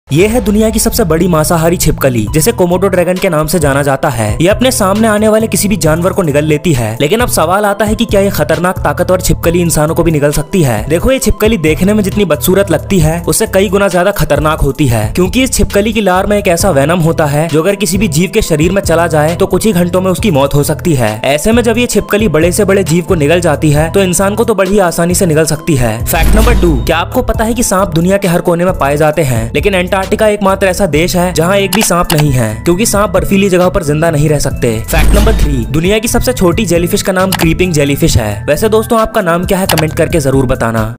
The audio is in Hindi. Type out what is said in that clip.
ये है दुनिया की सबसे बड़ी मांसाहारी छिपकली जिसे कोमोडो ड्रैगन के नाम से जाना जाता है। ये अपने सामने आने वाले किसी भी जानवर को निगल लेती है। लेकिन अब सवाल आता है कि क्या ये खतरनाक ताकतवर छिपकली इंसानों को भी निगल सकती है। देखो, ये छिपकली देखने में जितनी बदसूरत लगती है उससे कई गुना ज्यादा खतरनाक होती है, क्योंकि इस छिपकली की लार में एक ऐसा वेनम होता है जो अगर किसी भी जीव के शरीर में चला जाए तो कुछ ही घंटों में उसकी मौत हो सकती है। ऐसे में जब ये छिपकली बड़े से बड़े जीव को निगल जाती है तो इंसान को तो बड़ी आसानी से निगल सकती है। फैक्ट नंबर 2, क्या आपको पता है कि सांप दुनिया के हर कोने में पाए जाते हैं, लेकिन अंटार्कटिका एकमात्र ऐसा देश है जहां एक भी सांप नहीं है, क्योंकि सांप बर्फीली जगह पर जिंदा नहीं रह सकते। फैक्ट नंबर 3, दुनिया की सबसे छोटी जेलीफिश का नाम क्रीपिंग जेलीफिश है। वैसे दोस्तों, आपका नाम क्या है कमेंट करके जरूर बताना।